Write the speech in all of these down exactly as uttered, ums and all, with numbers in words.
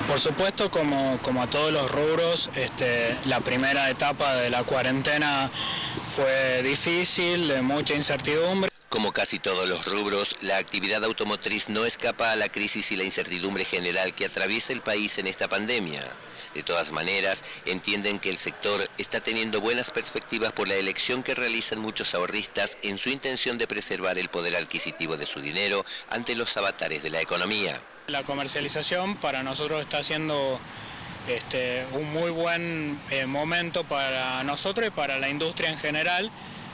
Por supuesto, como, como a todos los rubros, este, la primera etapa de la cuarentena fue difícil, de mucha incertidumbre. Como casi todos los rubros, la actividad automotriz no escapa a la crisis y la incertidumbre general que atraviesa el país en esta pandemia. De todas maneras, entienden que el sector está teniendo buenas perspectivas por la elección que realizan muchos ahorristas en su intención de preservar el poder adquisitivo de su dinero ante los avatares de la economía. La comercialización para nosotros está siendo este, un muy buen eh, momento para nosotros y para la industria en general.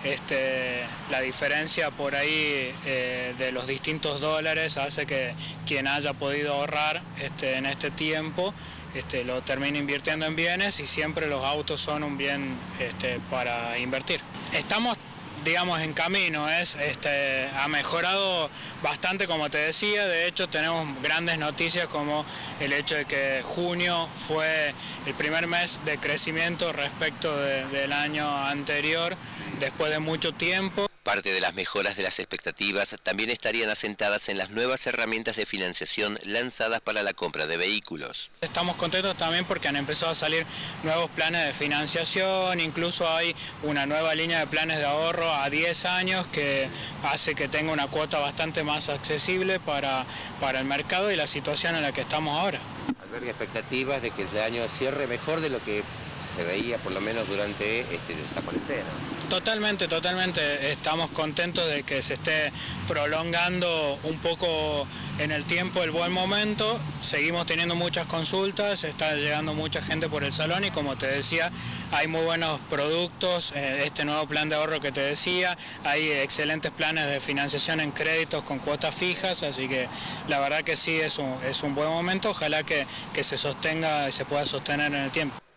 Este, la diferencia por ahí eh, de los distintos dólares hace que quien haya podido ahorrar este, en este tiempo este, lo termine invirtiendo en bienes, y siempre los autos son un bien este, para invertir. Estamos, digamos, en camino, es, este, ha mejorado bastante, como te decía. De hecho, tenemos grandes noticias como el hecho de que junio fue el primer mes de crecimiento respecto de, del año anterior, después de mucho tiempo. Parte de las mejoras de las expectativas también estarían asentadas en las nuevas herramientas de financiación lanzadas para la compra de vehículos. Estamos contentos también porque han empezado a salir nuevos planes de financiación, incluso hay una nueva línea de planes de ahorro a diez años que hace que tenga una cuota bastante más accesible para, para el mercado y la situación en la que estamos ahora. ¿Alberga expectativas de que el año cierre mejor de lo que se veía por lo menos durante este, esta cuarentena? Totalmente, totalmente. Estamos contentos de que se esté prolongando un poco en el tiempo el buen momento. Seguimos teniendo muchas consultas, está llegando mucha gente por el salón y, como te decía, hay muy buenos productos. Este nuevo plan de ahorro que te decía, hay excelentes planes de financiación en créditos con cuotas fijas, así que la verdad que sí es un, es un buen momento. Ojalá que, que se sostenga y se pueda sostener en el tiempo.